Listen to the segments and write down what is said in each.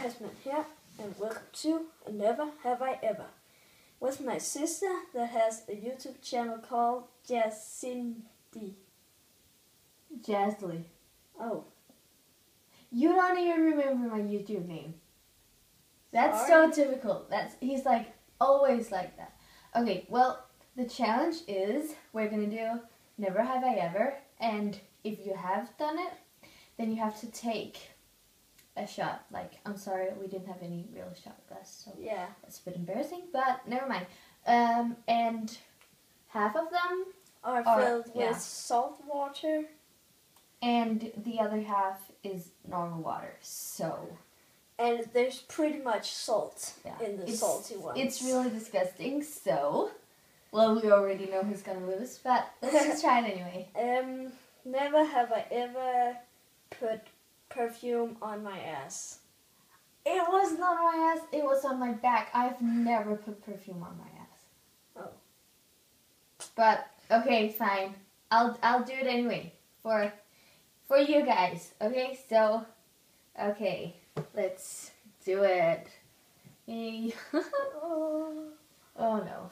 Hasman here, and welcome to Never Have I Ever, with my sister that has a YouTube channel called Jacindy. Jasley. Oh. You don't even remember my YouTube name. That's Sorry. so typical. He's like always like that. Okay, well, the challenge is we're gonna do Never Have I Ever, and if you have done it, then you have to take a shot. Like, I'm sorry, we didn't have any real shot glass, so Yeah. that's a bit embarrassing, but never mind. And half of them Are filled with salt water. and the other half is normal water. So And there's pretty much salt in the it's, salty ones. It's really disgusting, so well, we already know who's gonna lose, but let's just try it anyway. Never have I ever put perfume on my ass. It was not on my ass, it was on my back. I've never put perfume on my ass. Oh. But okay, fine. I'll do it anyway for you guys. Okay, so okay, let's do it. Yay. Oh no.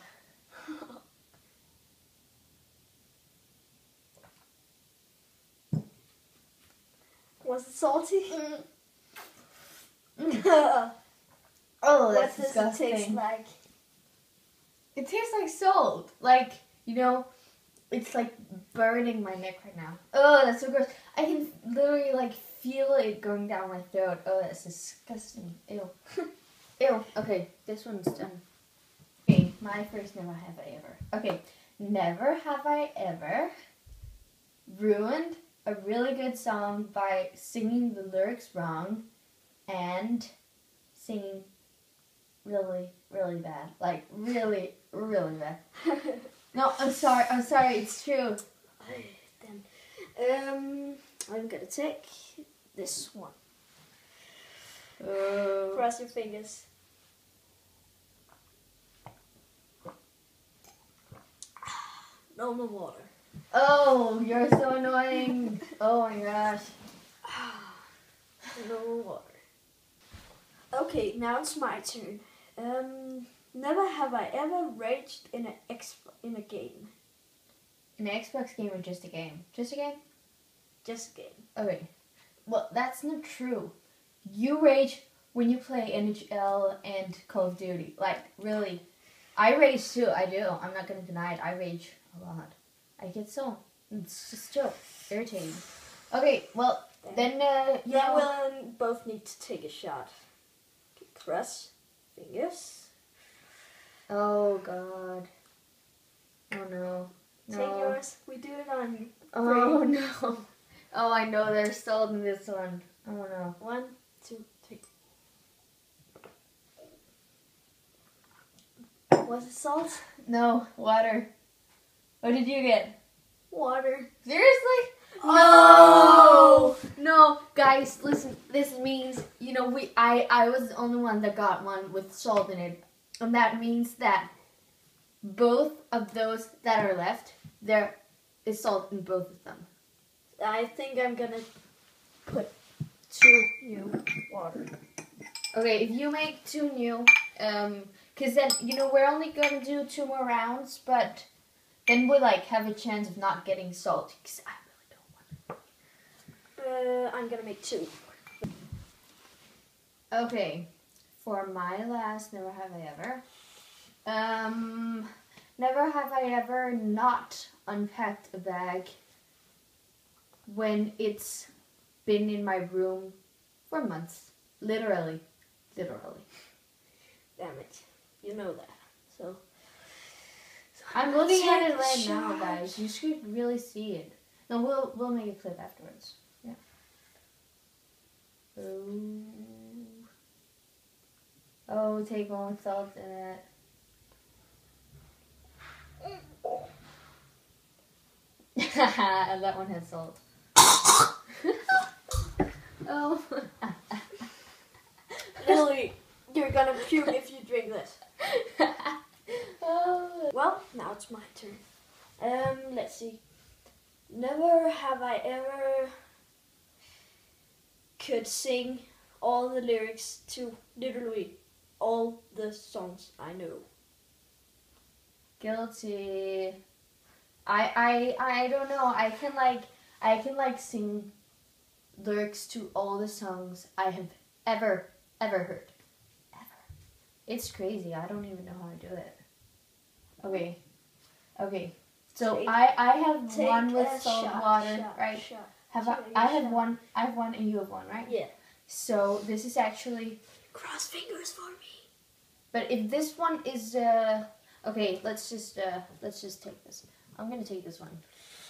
Was it salty? Oh, what that's does disgusting. it taste like? It tastes like salt. Like, you know, it's like burning my neck right now. Oh, that's so gross. I can literally like feel it going down my throat. Oh, that's disgusting. Ew. Ew. Okay, this one's done. Okay, my first never have I ever. Okay, never have I ever ruined a really good song by singing the lyrics wrong and singing really, really bad. Like, really, really bad. No, I'm sorry, it's true. Then, I'm gonna take this one. Cross your fingers. Normal water. Oh, you're so annoying. Oh my gosh. Normal water. Okay, now it's my turn. Never have I ever raged in a game. An Xbox game or just a game? Just a game? Just a game. Okay. Well, that's not true. You rage when you play NHL and Call of Duty. Like, really. I rage too, I do. I'm not gonna deny it. I rage a lot. I get so... It's just so irritating. Okay, well, then we'll both need to take a shot. Okay, cross fingers. Oh, God. Oh, no. Take No. yours. We do it on Oh, three. no. Oh, I know there's salt in this one. Oh, no. 1, 2, 3. Was it salt? No, water. What did you get? Water. Seriously? No! No, guys, listen. This means, you know, I was the only one that got one with salt in it. And that means that both of those that are left, there is salt in both of them. I think I'm gonna put 2 new water. Okay, if you make 2 new, because then, you know, we're only going to do 2 more rounds, but then we, like, have a chance of not getting salt, because I really don't want I'm gonna make 2. Okay, for my last Never Have I Ever, never have I ever not unpacked a bag when it's been in my room for months. Literally. Damn it. You know that. So I'm looking at it right Take now, shot. guys. You should really see it. No, we'll make a clip afterwards. Yeah. Oh, take one with salt in it. That one has salt. Oh. Lily, you're gonna puke if you drink this. Oh. Well, now it's my turn. Let's see. Never have I ever could sing all the lyrics to literally all the songs I know. Guilty. I don't know. I can like sing lyrics to all the songs I have ever heard. Ever. It's crazy. I don't even know how to do it. Okay. So I have one with salt water, right? I have one and you have one, right? Yeah. So this is actually, Cross fingers for me. but if this one is okay, let's just take this. I'm gonna take this one.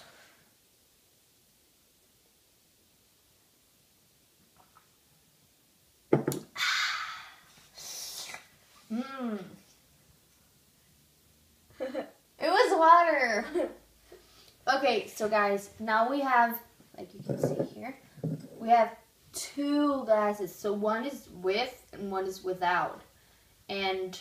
It was water. Okay, so guys, now we have, like you can see here, we have 2 glasses. So one is with and one is without. And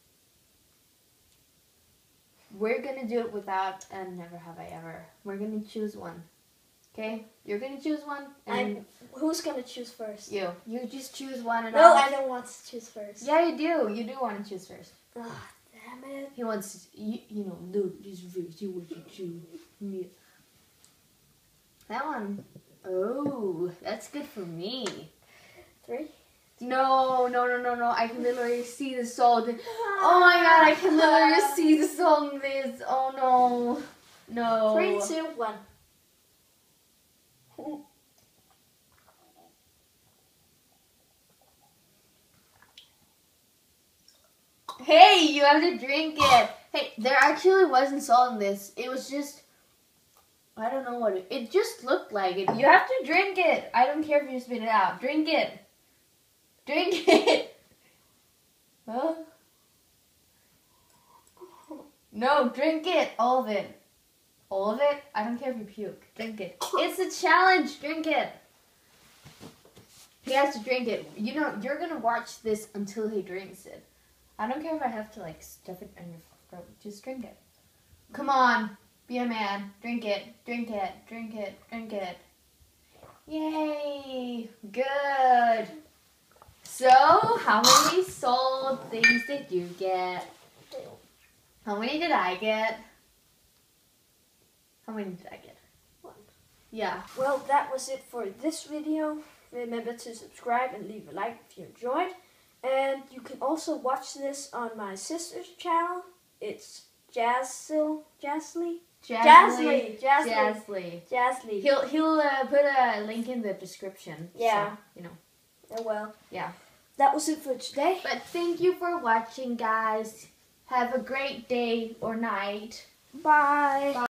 we're gonna do it without and never have I ever. We're gonna choose one. Okay? You're gonna choose one and who's gonna choose first? you. You just choose one and No, I don't want to choose first. Yeah, you do. You do want to choose first. Ah, damn it. He wants, you know, look, just first, you want to choose me. That one, oh, that's good for me. 3. No. I can literally see the salt. Oh my god, I can literally see the salt in this. Oh no. 3, 2, 1. Hey, you have to drink it. Hey, there actually wasn't salt in this. It was just, I don't know what it just looked like it. You have to drink it. I don't care if you spit it out. Drink it. Drink it. Huh? No, drink it. All of it. All of it? I don't care if you puke. Drink it. It's a challenge. Drink it. He has to drink it. You know, you're going to watch this until he drinks it. I don't care if I have to, like, stuff it in your throat. Just drink it. Come on. Be a man. Drink it. Drink it. Drink it. Drink it. Yay. Good. So, how many salt things did you get? How many did I get? How many did I get? 1. Yeah. Well, that was it for this video. Remember to subscribe and leave a like if you enjoyed. And you can also watch this on my sister's channel. It's Jasley. He'll put a link in the description. Yeah. So, you know. Oh well. Yeah. That was it for today. But thank you for watching, guys. Have a great day or night. Bye.